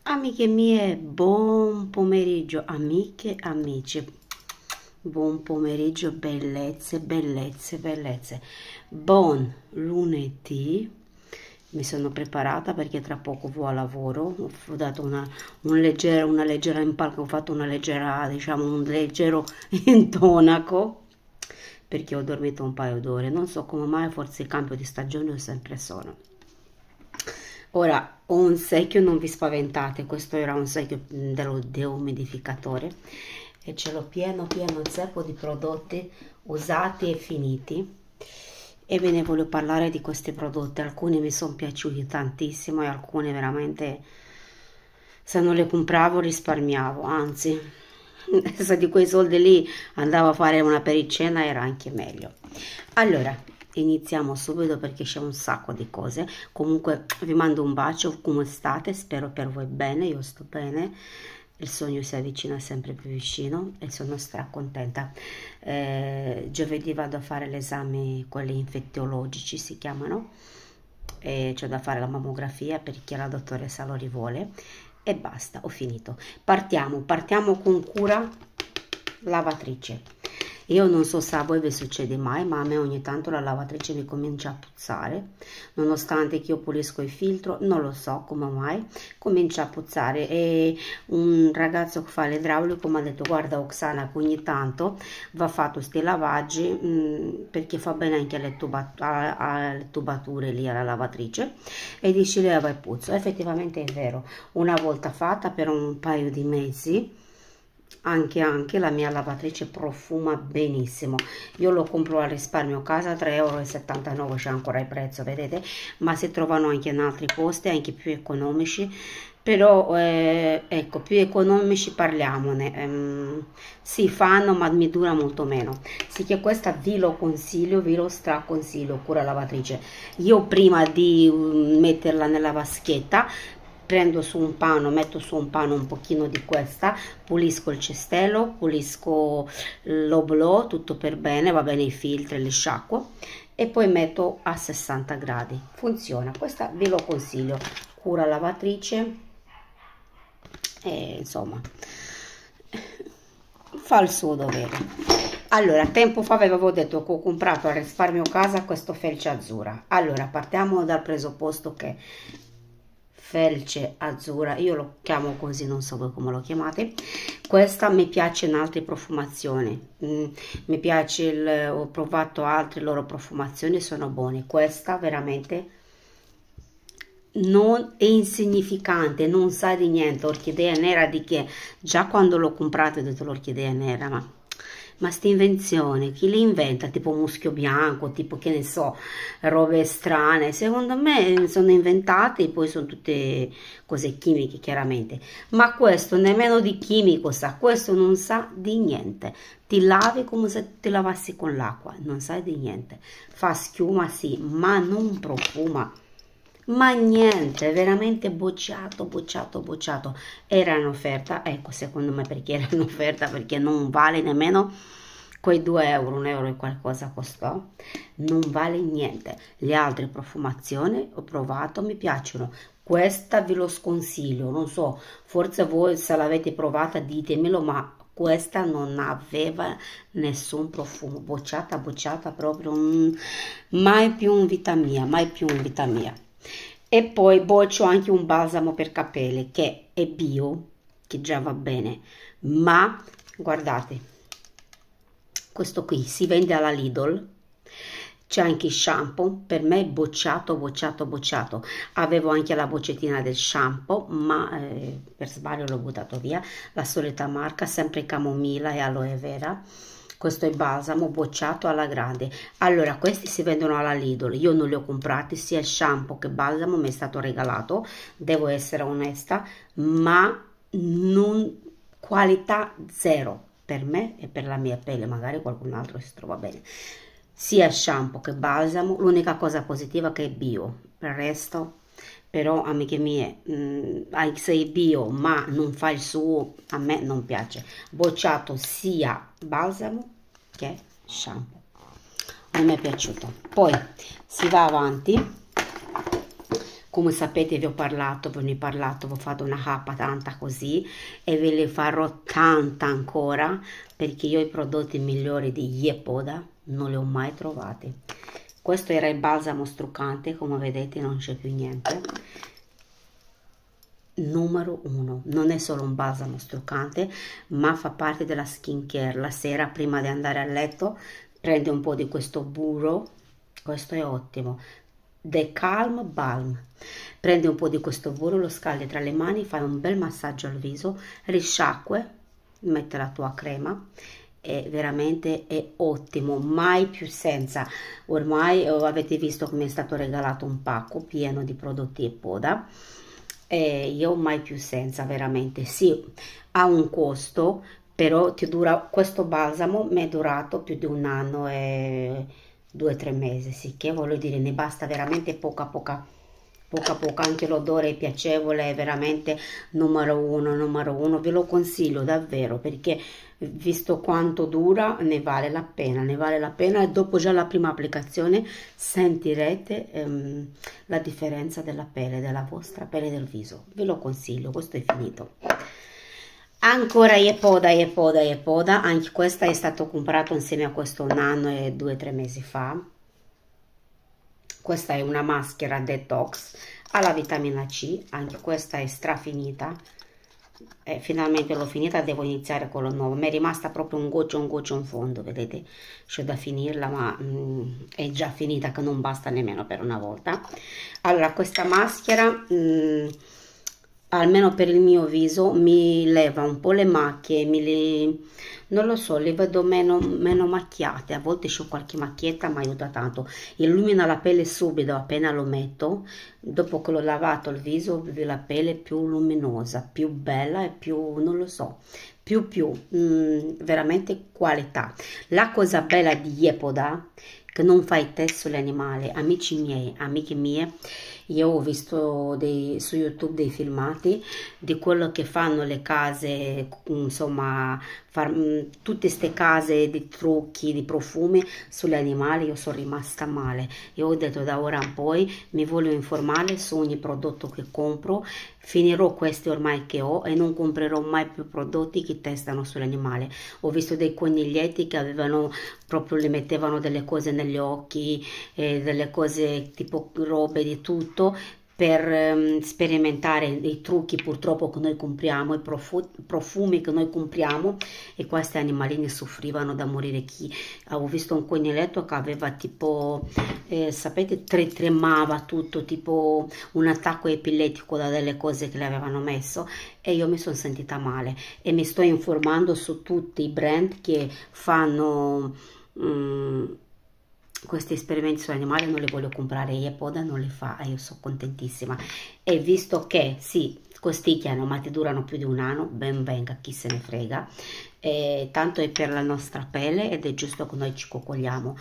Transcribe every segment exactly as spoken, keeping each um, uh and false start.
Amiche mie, buon pomeriggio, amiche, amici, buon pomeriggio, bellezze, bellezze, bellezze, buon lunedì. Mi sono preparata perché tra poco vado a lavoro, ho dato una, un leggero, una leggera impalco, ho fatto una leggera, diciamo, un leggero intonaco, perché ho dormito un paio d'ore, non so come mai, forse il cambio di stagione ho sempre sonno. Ora ho un secchio, non vi spaventate, questo era un secchio dello deumidificatore e ce l'ho pieno pieno zeppo di prodotti usati e finiti, e ve ne voglio parlare di questi prodotti. Alcuni mi sono piaciuti tantissimo e alcuni veramente, se non le compravo risparmiavo, anzi se di quei soldi lì andavo a fare una pericena era anche meglio. Allora iniziamo subito perché c'è un sacco di cose. Comunque vi mando un bacio, come state? Spero per voi bene, io sto bene, il sogno si avvicina sempre più vicino e sono stracontenta. Eh, giovedì vado a fare l'esame, quelli infettiologici si chiamano, e c'è da fare la mammografia perché la dottoressa lo rivuole e basta, ho finito. Partiamo, partiamo con cura lavatrice. Io non so se a voi vi succede mai, ma a me ogni tanto la lavatrice mi comincia a puzzare, nonostante che io pulisco il filtro, non lo so come mai, comincia a puzzare. E un ragazzo che fa l'idraulico mi ha detto: guarda Oksana, che ogni tanto va fatto questi lavaggi mh, perché fa bene anche alle, tubat alle tubature lì alla lavatrice, e dice leva il puzzo. Effettivamente è vero, una volta fatta per un paio di mesi, anche anche la mia lavatrice profuma benissimo. Io lo compro al risparmio casa, tre e settantanove euro, c'è ancora il prezzo, vedete, ma si trovano anche in altri posti, anche più economici. Però eh, ecco, più economici, parliamone, ehm, si fanno ma mi dura molto meno. Sì, che questa vi lo consiglio, vi lo straconsiglio, cura lavatrice. Io prima di um, metterla nella vaschetta prendo su un pano, metto su un pano un pochino di questa, pulisco il cestello, pulisco l'oblò, tutto per bene, va bene i filtri, li sciacquo e poi metto a sessanta gradi. Funziona, questa vi lo consiglio, cura lavatrice, e insomma fa il suo dovere. Allora, tempo fa avevo detto che ho comprato al risparmio casa questo felce azzurra. Allora, partiamo dal presupposto che felce azzurra, io lo chiamo così, non so voi come lo chiamate. Questa mi piace in altre profumazioni, mm, mi piace, il, ho provato altre loro profumazioni, sono buone. Questa veramente non è insignificante, non sa di niente. Orchidea nera di che? Già quando l'ho comprato ho detto l'orchidea nera, ma ma sta invenzione, chi li inventa? Tipo muschio bianco, tipo, che ne so, robe strane. Secondo me sono inventate e poi sono tutte cose chimiche, chiaramente. Ma questo nemmeno di chimico sa, questo non sa di niente. Ti lavi come se ti lavassi con l'acqua, non sa di niente. Fa schiuma, sì, ma non profuma. Ma niente, veramente bocciato, bocciato, bocciato. Era in offerta, ecco, secondo me perché era in offerta, perché non vale nemmeno quei due euro, un euro e qualcosa costò, non vale niente. Le altre profumazioni ho provato, mi piacciono. Questa ve lo sconsiglio, non so, forse voi se l'avete provata ditemelo, ma questa non aveva nessun profumo, bocciata, bocciata proprio, mm, mai più in vita mia, mai più in vita mia. E poi boccio anche un balsamo per capelli che è bio, che già va bene, ma guardate, questo qui si vende alla Lidl, c'è anche il shampoo, per me è bocciato, bocciato, bocciato. Avevo anche la boccettina del shampoo, ma eh, per sbaglio l'ho buttato via, la solita marca, sempre camomilla e aloe vera. Questo è balsamo, bocciato alla grande. Allora, questi si vendono alla Lidl, io non li ho comprati, sia il shampoo che balsamo mi è stato regalato, devo essere onesta, ma non, qualità zero per me e per la mia pelle, magari qualcun altro si trova bene. Sia shampoo che balsamo, l'unica cosa positiva è che è bio, per il resto, però amiche mie, mh, se è bio ma non fa il suo, a me non piace. Bocciato sia balsamo che shampoo, a me è piaciuto. Poi si va avanti come sapete vi ho parlato, ve ne ho parlato, vi ho fatto una cappa tanta così e ve ne farò tanta ancora, perché io i prodotti migliori di Yepoda non li ho mai trovati. Questo era il balsamo struccante, come vedete non c'è più niente. Numero uno, non è solo un balsamo struccante, ma fa parte della skincare. La sera prima di andare a letto prende un po' di questo burro, questo è ottimo, The Calm Balm. Prendi un po' di questo burro, lo scaldi tra le mani, fai un bel massaggio al viso, risciacque, metti la tua crema, è veramente è ottimo, mai più senza. Ormai oh, avete visto che mi è stato regalato un pacco pieno di prodotti Yepoda e io mai più senza, veramente. Sì, ha un costo, però ti dura, questo balsamo mi è durato più di un anno e due o tre mesi, sì, che voglio dire, ne basta veramente poca poca poca poca, anche l'odore è piacevole, è veramente numero uno, numero uno, ve lo consiglio davvero, perché visto quanto dura ne vale la pena, ne vale la pena, e dopo già la prima applicazione sentirete ehm, la differenza della pelle, della vostra pelle del viso, ve lo consiglio, questo è finito. Ancora Yepoda, Yepoda, Yepoda, anche questa è stato comprato insieme a questo un anno e due o tre mesi fa. Questa è una maschera detox alla vitamina C, anche questa è strafinita, e finalmente l'ho finita, devo iniziare con lo nuovo. Mi è rimasta proprio un goccio, un goccio in fondo, vedete, c'è da finirla, ma mm, è già finita, che non basta nemmeno per una volta. Allora, questa maschera mm, almeno per il mio viso mi leva un po' le macchie, mi li, non lo so, le vedo meno, meno macchiate, a volte c'ho qualche macchietta, ma aiuta tanto, illumina la pelle subito appena lo metto, dopo che l'ho lavato il viso la pelle è più luminosa, più bella e più, non lo so, più più, mm, veramente qualità. La cosa bella di Yepoda che non fa i test sugli animali, amici miei, amiche mie, io ho visto dei, su YouTube dei filmati di quello che fanno le case, insomma, far, tutte queste case di trucchi, di profumi sugli animali. Io sono rimasta male, io ho detto da ora in poi mi voglio informare su ogni prodotto che compro, finirò questi ormai che ho e non comprerò mai più prodotti che testano sull'animale. Ho visto dei coniglietti che avevano proprio, le mettevano delle cose negli occhi, eh, delle cose tipo robe di tutto per um, sperimentare i trucchi purtroppo che noi compriamo, i profu profumi che noi compriamo, e questi animalini soffrivano da morire. Chi avevo visto un coniglietto che aveva tipo eh, sapete, tre tremava tutto, tipo un attacco epiletico da delle cose che le avevano messo, e io mi sono sentita male e mi sto informando su tutti i brand che fanno um, questi esperimenti su animali. Non li voglio comprare, Yepoda non li fa e io sono contentissima. E visto che sì, costicchiano ma ti durano più di un anno, ben venga, chi se ne frega, e tanto è per la nostra pelle ed è giusto che noi ci coccoliamo.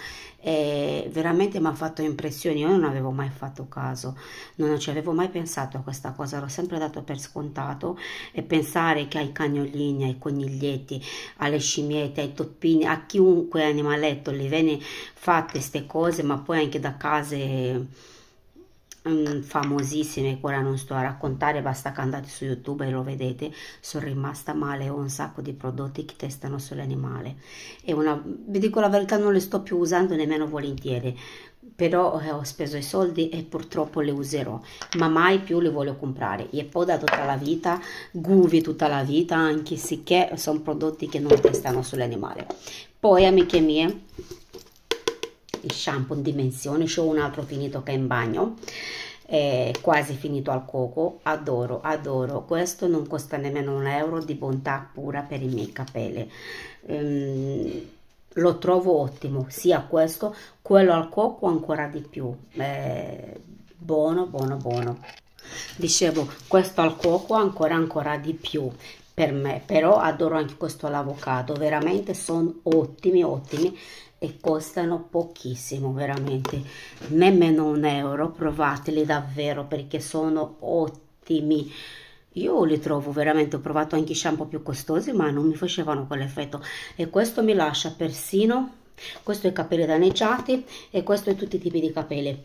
E veramente mi ha fatto impressione, io non avevo mai fatto caso, non ci avevo mai pensato a questa cosa, l'ho sempre dato per scontato, e pensare che ai cagnolini, ai coniglietti, alle scimmiette, ai toppini, a chiunque animaletto le viene fatte queste cose, ma poi anche da case famosissime, ora non sto a raccontare, basta che andate su YouTube e lo vedete. Sono rimasta male, ho un sacco di prodotti che testano sull'animale e una, vi dico la verità, non le sto più usando nemmeno volentieri, però eh, ho speso i soldi e purtroppo le userò, ma mai più le voglio comprare. Yepoda tutta la vita, Guvi tutta la vita, anche sicché sono prodotti che non testano sull'animale. Poi amiche mie, il shampoo in dimensione, c'ho un altro finito che è in bagno, è quasi finito al coco, adoro, adoro, questo non costa nemmeno un euro, di bontà pura per i miei capelli, um, lo trovo ottimo, sia questo, quello al coco ancora di più, eh, buono, buono, buono, dicevo, questo al coco ancora, ancora di più per me, però adoro anche questo all'avocado, veramente sono ottimi, ottimi, e costano pochissimo, veramente nemmeno un euro. Provateli davvero perché sono ottimi, io li trovo veramente. Ho provato anche shampoo più costosi ma non mi facevano quell'effetto, e questo mi lascia persino, questo è capelli danneggiati e questo è tutti i tipi di capelli.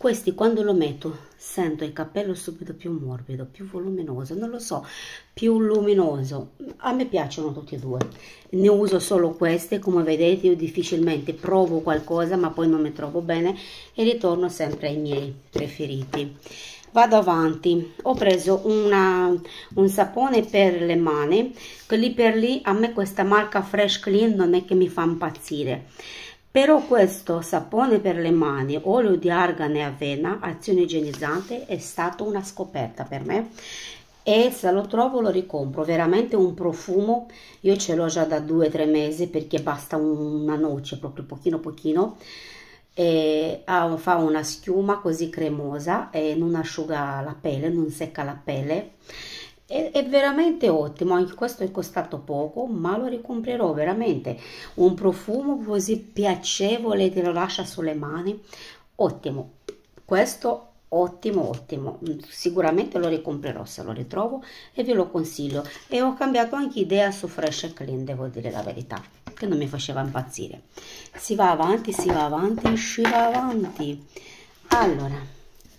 Questi quando lo metto sento il capello subito più morbido, più voluminoso, non lo so, più luminoso. A me piacciono tutti e due, ne uso solo questi. Come vedete io difficilmente provo qualcosa ma poi non mi trovo bene e ritorno sempre ai miei preferiti. Vado avanti, ho preso una, un sapone per le mani, che lì per lì a me questa marca Fresh Clean non è che mi fa impazzire. Però questo sapone per le mani, olio di argano e avena, azione igienizzante, è stata una scoperta per me e se lo trovo lo ricompro. Veramente un profumo, io ce l'ho già da due o tre mesi perché basta una noce, proprio pochino pochino, e ha, fa una schiuma così cremosa e non asciuga la pelle, non secca la pelle. È veramente ottimo, anche questo è costato poco ma lo ricomprerò. Veramente un profumo così piacevole, te lo lascia sulle mani, ottimo questo, ottimo ottimo, sicuramente lo ricomprerò se lo ritrovo e ve lo consiglio. E ho cambiato anche idea su Fresh Clean, devo dire la verità, che non mi faceva impazzire. Si va avanti, si va avanti, si va avanti. Allora,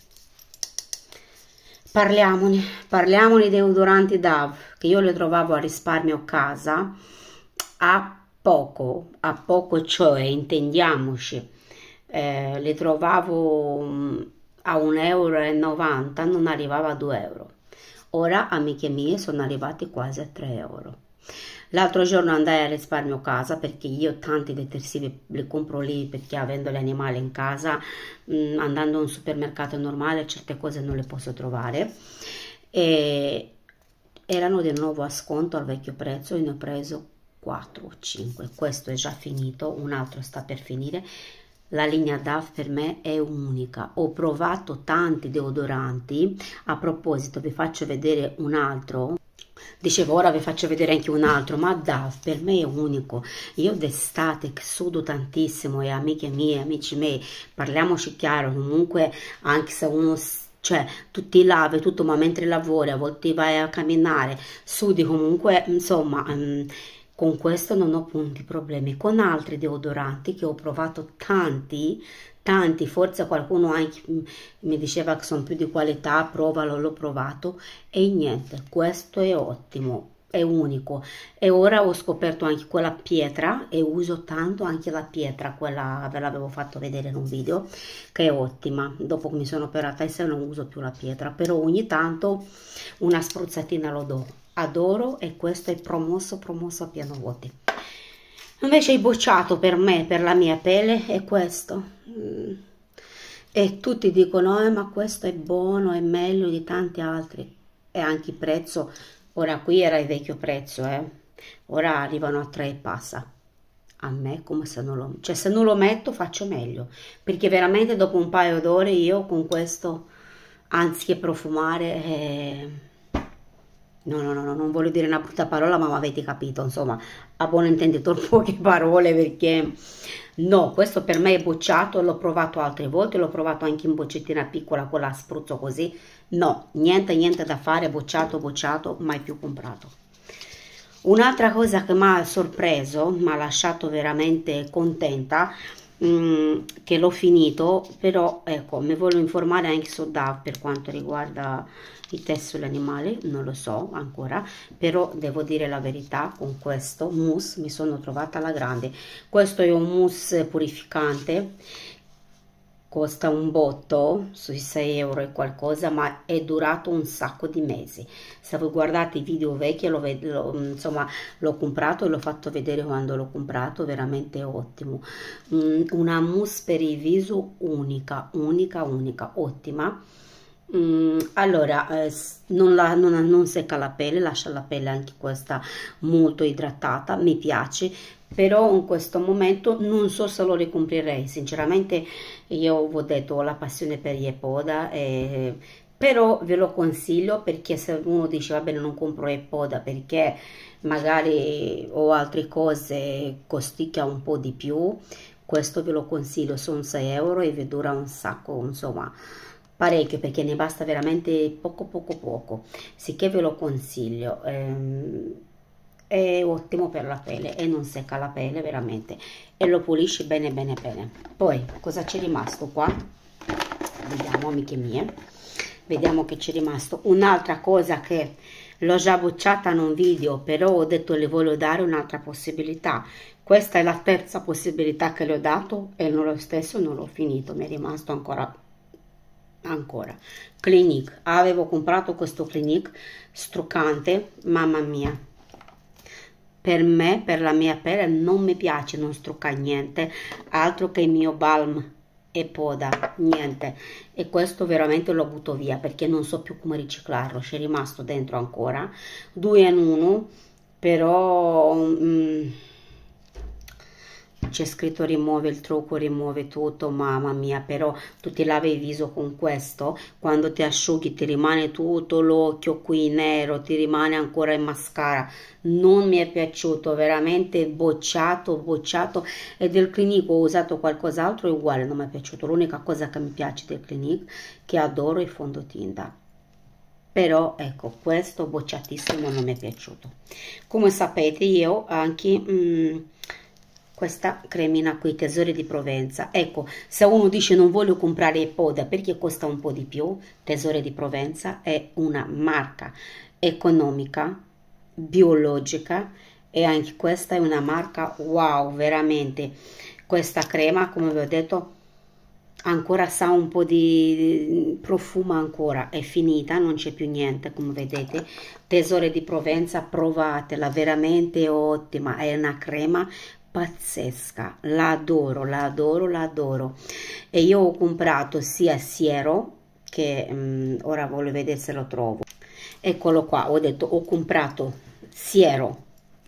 Parliamone, parliamone dei deodoranti Dove, che io le trovavo a risparmio casa a poco, a poco, cioè intendiamoci, eh, le trovavo mh, a un euro e novanta, non arrivava a due euro. Ora, amiche mie, sono arrivati quasi a tre euro. L'altro giorno andai a risparmio casa perché io tanti detersivi li compro lì perché avendo gli animali in casa, mh, andando in un supermercato normale certe cose non le posso trovare e erano di nuovo a sconto al vecchio prezzo e ne ho preso quattro o cinque. Questo è già finito, un altro sta per finire. La linea Dove per me è unica. Ho provato tanti deodoranti. A proposito vi faccio vedere un altro. Dicevo ora vi faccio vedere anche un altro, ma Dove per me è unico. Io d'estate sudo tantissimo e amiche mie, amici miei, parliamoci chiaro, comunque anche se uno, cioè tu ti lavi tutto ma mentre lavori, a volte vai a camminare, sudi comunque, insomma, um, con questo non ho punti problemi. Con altri deodoranti che ho provato tanti, tanti, forse qualcuno anche mi diceva che sono più di qualità, provalo, l'ho provato e niente, questo è ottimo, è unico. E ora ho scoperto anche quella pietra e uso tanto anche la pietra, quella ve l'avevo fatto vedere in un video, che è ottima. Dopo che mi sono operata e se non uso più la pietra, però ogni tanto una spruzzatina lo do, adoro e questo è promosso, promosso a pieno voti. Invece il bocciato per me, per la mia pelle, è questo. Mm. E tutti dicono, eh, ma questo è buono, è meglio di tanti altri. E anche il prezzo, ora qui era il vecchio prezzo, eh. Ora arrivano a tre e passa. A me come se non lo... Cioè se non lo metto faccio meglio. Perché veramente dopo un paio d'ore io con questo, anziché profumare... Eh, No, no, no, non voglio dire una brutta parola, ma avete capito, insomma, a buon intenditor poche parole, perché no, questo per me è bocciato, l'ho provato altre volte, l'ho provato anche in boccettina piccola, con la spruzzo così, no, niente, niente da fare, bocciato, bocciato, mai più comprato. Un'altra cosa che mi ha sorpreso, mi ha lasciato veramente contenta, mh, che l'ho finito, però ecco, mi voglio informare anche su Dove per quanto riguarda i test sugli animali, non lo so ancora, però devo dire la verità, con questo mousse mi sono trovata alla grande. Questo è un mousse purificante, costa un botto, sui sei euro e qualcosa, ma è durato un sacco di mesi. Se voi guardate i video vecchi, lo, lo, insomma, l'ho comprato e l'ho fatto vedere quando l'ho comprato, veramente ottimo. Mm, una mousse per il viso unica, unica, unica, ottima. Mm, allora, eh, non, la, non, non secca la pelle, lascia la pelle anche questa molto idratata, mi piace, però in questo momento non so se lo ricomprerei, sinceramente io ho detto ho la passione per gli Epoda, eh, però ve lo consiglio perché se uno dice va bene non compro Epoda perché magari ho altre cose, costicchia un po' di più, questo ve lo consiglio, sono sei euro e vi dura un sacco, insomma parecchio perché ne basta veramente poco poco poco, sicché ve lo consiglio. Ehm, è ottimo per la pelle e non secca la pelle veramente e lo pulisce bene bene bene. Poi cosa c'è rimasto qua? vediamo amiche mie, vediamo che c'è rimasto. Un'altra cosa che l'ho già bocciata in un video, però ho detto le voglio dare un'altra possibilità. Questa è la terza possibilità che le ho dato e non lo stesso non l'ho finito, mi è rimasto ancora ancora Clinique. Avevo comprato questo Clinique struccante, mamma mia, per me, per la mia pelle non mi piace, non strucca niente, altro che il mio balm e poda, niente. E questo veramente lo butto via perché non so più come riciclarlo, c'è rimasto dentro ancora due in uno, però mm, c'è scritto rimuove il trucco, rimuove tutto, mamma mia, però tu ti lavi il viso con questo, quando ti asciughi ti rimane tutto l'occhio qui nero, ti rimane ancora il mascara. Non mi è piaciuto, veramente bocciato, bocciato. E del Clinique ho usato qualcos'altro, è uguale, non mi è piaciuto. L'unica cosa che mi piace del Clinique, che adoro, è il fondotinta. Però ecco, questo bocciatissimo non mi è piaciuto. Come sapete io anche... Mm, questa cremina qui, Tesori di Provenza. Ecco, se uno dice non voglio comprare il Poda perché costa un po' di più, Tesori di Provenza è una marca economica, biologica, e anche questa è una marca wow, veramente. Questa crema, come vi ho detto, ancora sa un po' di profuma, ancora è finita, non c'è più niente, come vedete. Tesori di Provenza, provatela, veramente ottima, è una crema pazzesca, la adoro, la adoro, la adoro. E io ho comprato sia siero che um, ora voglio vedere se lo trovo, eccolo qua, ho detto ho comprato siero,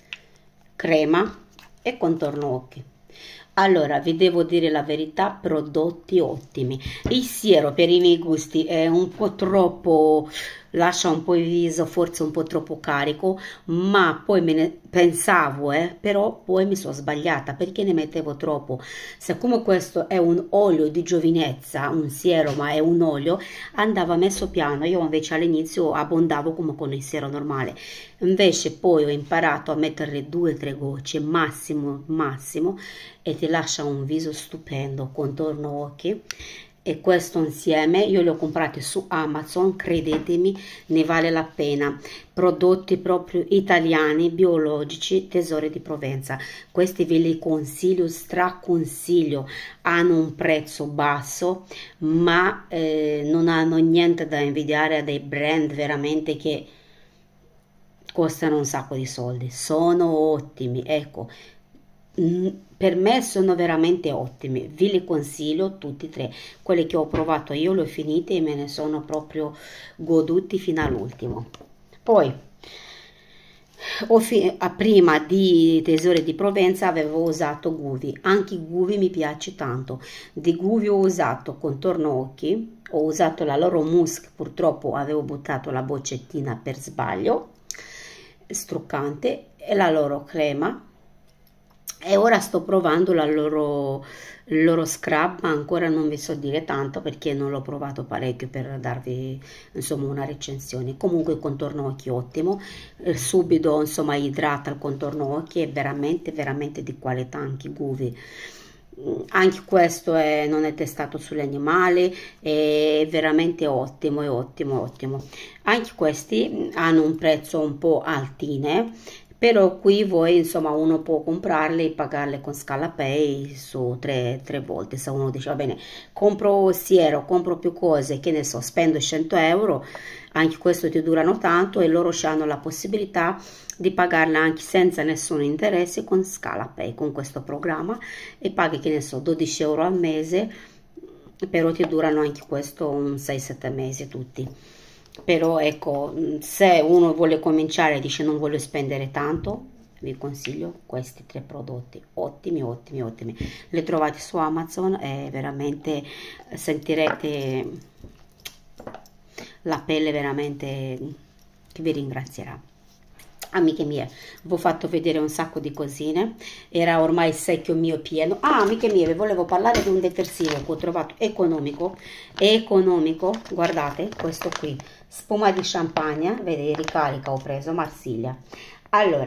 crema e contorno occhi. Allora, vi devo dire la verità, prodotti ottimi. Il siero per i miei gusti è un po' troppo, lascia un po' il viso, forse un po' troppo carico, ma poi me ne pensavo, eh, però poi mi sono sbagliata perché ne mettevo troppo. Siccome questo è un olio di giovinezza, un siero, ma è un olio, andava messo piano. Io invece all'inizio abbondavo come con il siero normale. Invece poi ho imparato a metterle due o tre gocce, massimo, massimo, e ti lascia un viso stupendo, contorno occhi. E questo insieme io li ho comprati su Amazon, credetemi, ne vale la pena. Prodotti proprio italiani, biologici, Tesori di Provenza. Questi ve li consiglio, straconsiglio. Hanno un prezzo basso, ma eh, non hanno niente da invidiare a dei brand veramente che costano un sacco di soldi. Sono ottimi, ecco. Per me sono veramente ottimi, vi li consiglio tutti e tre. Quelli che ho provato io li ho finiti e me ne sono proprio goduti fino all'ultimo. Poi ho prima di Tesori di Provenza avevo usato Guvi, anche Guvi mi piace tanto. Di Guvi ho usato contorno occhi, ho usato la loro mousse, purtroppo avevo buttato la boccettina per sbaglio, struccante, e la loro crema. E ora sto provando la loro, il loro scrub, ma ancora non vi so dire tanto perché non l'ho provato parecchio per darvi insomma una recensione. Comunque il contorno occhi ottimo, eh, subito insomma idrata il contorno occhi, è veramente veramente di qualità, anche Guvi. Anche questo è, non è testato sugli animali, è veramente ottimo, è ottimo, ottimo. Anche questi hanno un prezzo un po' altine, però qui voi insomma uno può comprarle e pagarle con Scalapay su tre, tre volte. Se uno dice va bene, compro siero, compro più cose, che ne so, spendo cento euro, anche questo ti durano tanto e loro hanno la possibilità di pagarla anche senza nessun interesse con Scalapay, con questo programma, e paghi, che ne so, dodici euro al mese, però ti durano anche questo un sei sette mesi tutti. Però ecco, se uno vuole cominciare e dice non voglio spendere tanto, vi consiglio questi tre prodotti, ottimi, ottimi, ottimi. Li trovate su Amazon e veramente sentirete la pelle veramente che vi ringrazierà. Amiche mie, vi ho fatto vedere un sacco di cosine, era ormai il secchio mio pieno. Ah, amiche mie, vi volevo parlare di un detersivo che ho trovato economico, economico, guardate, questo qui, spuma di champagne, vedi, ricarica ho preso, Marsiglia. Allora,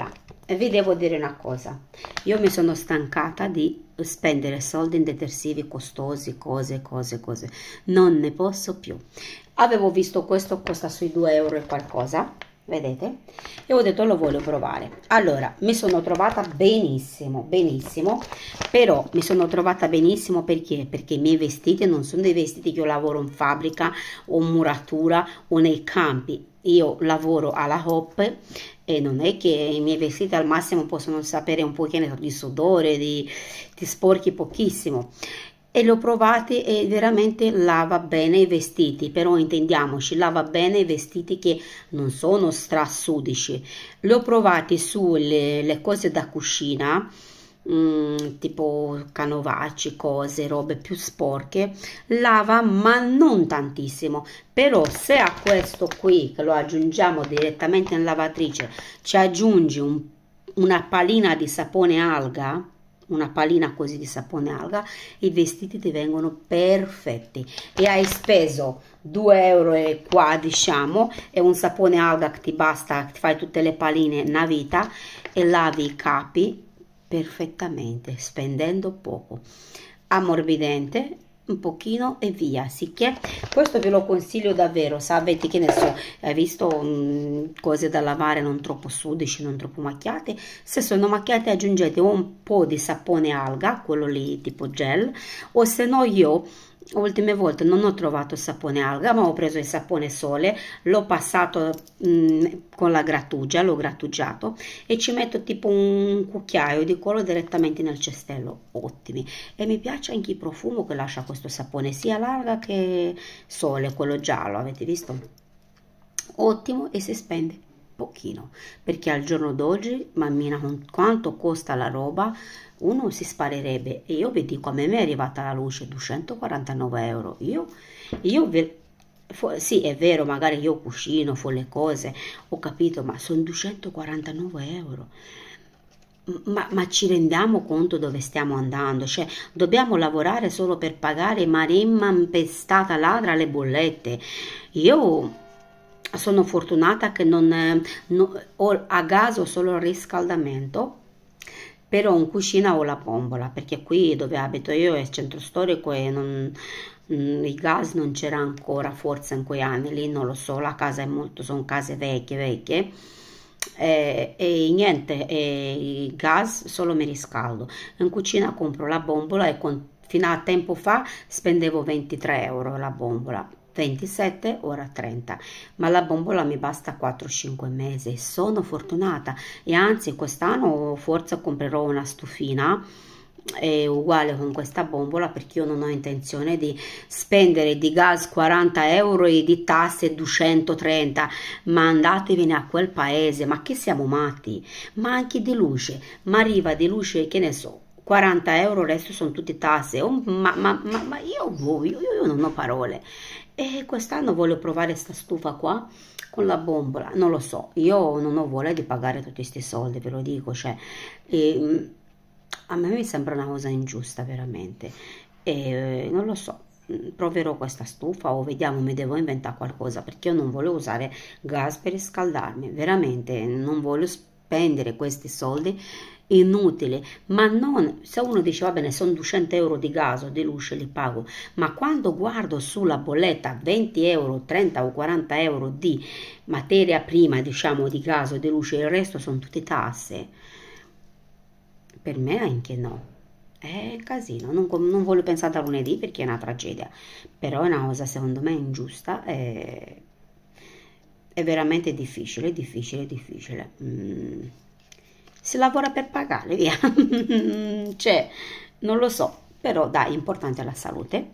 vi devo dire una cosa, io mi sono stancata di spendere soldi in detersivi costosi, cose, cose, cose, non ne posso più. Avevo visto questo, costa sui due euro e qualcosa, vedete? E ho detto lo voglio provare. Allora, mi sono trovata benissimo, benissimo, però mi sono trovata benissimo perché? Perché i miei vestiti non sono dei vestiti che io lavoro in fabbrica o in muratura o nei campi. Io lavoro alla Hop e non è che i miei vestiti al massimo possono sapere un pochino di sudore, di, di sporchi pochissimo. E li ho provati e veramente lava bene i vestiti, però intendiamoci, lava bene i vestiti che non sono strasudici. Li ho provati sulle le cose da cucina, mm, tipo canovacci, cose, robe più sporche, lava ma non tantissimo. Però se a questo qui, che lo aggiungiamo direttamente in lavatrice, ci aggiungi un, una pallina di sapone alga, una pallina così di sapone alga, i vestiti ti vengono perfetti e hai speso due euro e qua diciamo, è un sapone alga che ti basta, ti fai tutte le palline una vita e lavi i capi perfettamente spendendo poco, ammorbidente un pochino e via. Sicché questo ve lo consiglio davvero, se avete, che ne so, hai visto mh, cose da lavare non troppo sudici, non troppo macchiate, se sono macchiate aggiungete un po' di sapone alga, quello lì tipo gel, o se no io ultime volte non ho trovato sapone alga ma ho preso il sapone sole, l'ho passato mh, con la grattugia, l'ho grattugiato e ci metto tipo un cucchiaio di quello direttamente nel cestello, ottimi. E mi piace anche il profumo che lascia questo sapone, sia l'alga che sole, quello giallo, avete visto? Ottimo e si spende pochino, perché al giorno d'oggi, mammina, con quanto costa la roba, uno si sparerebbe. E io vi dico, a me mi è arrivata la luce duecentoquarantanove euro. Io, io sì, è vero, magari io cucino, fo le cose, ho capito, ma sono duecentoquarantanove euro. Ma, ma ci rendiamo conto dove stiamo andando? Cioè, dobbiamo lavorare solo per pagare maremma impestata ladra le bollette. Io sono fortunata che non, no, ho a gas ho solo il riscaldamento, però in cucina ho la bombola, perché qui dove abito io è centro storico e non, mm, il gas non c'era ancora, forse in quei anni, lì non lo so, la casa è molto, sono case vecchie, vecchie, e, e niente, e il gas solo mi riscaldo. In cucina compro la bombola e con, fino a tempo fa spendevo ventitré euro la bombola, ventisette, ora trenta, ma la bombola mi basta quattro cinque mesi. Sono fortunata e anzi quest'anno forse comprerò una stufina è uguale con questa bombola, perché io non ho intenzione di spendere di gas quaranta euro e di tasse duecentotrenta. Ma andatevene a quel paese, ma che siamo matti? Ma anche di luce, ma arriva di luce, che ne so, quaranta euro, il resto sono tutte tasse. Oh, ma, ma, ma, ma io, io, io, io non ho parole. E quest'anno voglio provare sta stufa qua con la bombola, non lo so, io non ho voglia di pagare tutti questi soldi, ve lo dico, cioè, e, a me mi sembra una cosa ingiusta veramente, e non lo so, proverò questa stufa o vediamo, mi devo inventare qualcosa, perché io non voglio usare gas per riscaldarmi, veramente non voglio spendere questi soldi inutili. Ma non, se uno dice va bene, sono duecento euro di gas o di luce, li pago, ma quando guardo sulla bolletta venti euro, trenta o quaranta euro di materia prima, diciamo, di gas o di luce, il resto sono tutte tasse, per me anche no. È un casino, non, non voglio pensare da lunedì perché è una tragedia, però è una cosa secondo me ingiusta, è, è veramente difficile, difficile, difficile. Mm. Si lavora per pagare, via. Cioè, non lo so, però dai, importante è la salute.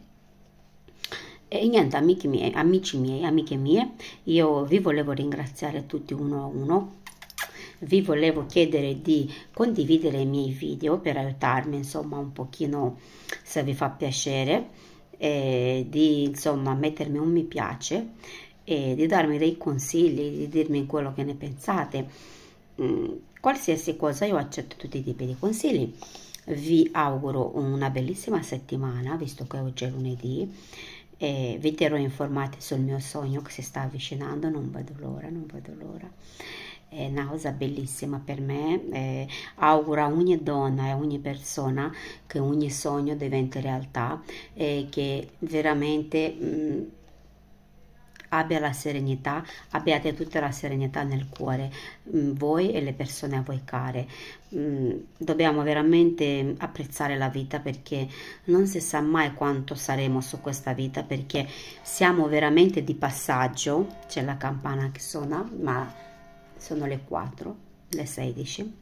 E niente, amici miei, amici miei, amiche mie, io vi volevo ringraziare tutti uno a uno. Vi volevo chiedere di condividere i miei video per aiutarmi, insomma, un pochino, se vi fa piacere, e di, insomma, mettermi un mi piace e di darmi dei consigli, di dirmi quello che ne pensate. Mm, qualsiasi cosa, io accetto tutti i tipi di consigli. Vi auguro una bellissima settimana, visto che oggi è lunedì, e vi terrò informati sul mio sogno che si sta avvicinando, non vedo l'ora, non vedo l'ora. è una cosa bellissima per me. Eh, auguro a ogni donna e a ogni persona che ogni sogno diventi realtà e che veramente mh, abbia la serenità, abbiate tutta la serenità nel cuore, mh, voi e le persone a voi care. Mh, dobbiamo veramente apprezzare la vita, perché non si sa mai quanto saremo su questa vita, perché siamo veramente di passaggio. C'è la campana che suona, ma sono le quattro, le sedici,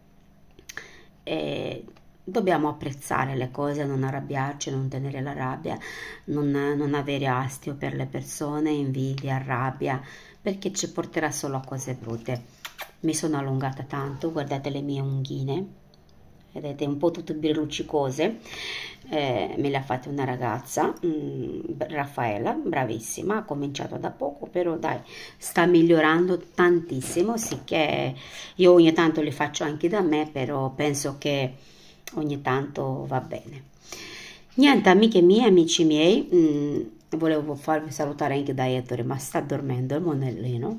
e dobbiamo apprezzare le cose, non arrabbiarci, non tenere la rabbia, non, non avere astio per le persone, invidia, rabbia, perché ci porterà solo a cose brutte. Mi sono allungata tanto, guardate le mie unghine, vedete, un po' tutte birluccicose, eh, me le ha fatte una ragazza, mh, Raffaella, bravissima, ha cominciato da poco, però dai, sta migliorando tantissimo, sicché io ogni tanto le faccio anche da me, però penso che ogni tanto va bene. Niente, amiche mie, amici miei, mh, volevo farvi salutare anche da Ettore, ma sta dormendo il monellino.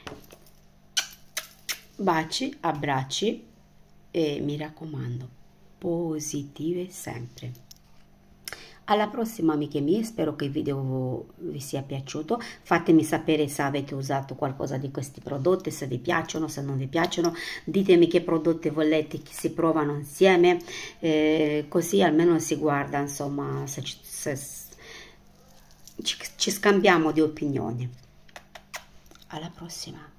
Baci, abbracci e mi raccomando, positive sempre. Alla prossima, amiche mie, spero che il video vi sia piaciuto. Fatemi sapere se avete usato qualcosa di questi prodotti, se vi piacciono, se non vi piacciono. Ditemi che prodotti volete che si provano insieme, eh, così almeno si guarda, insomma, se, se, se ci, ci scambiamo di opinioni. Alla prossima.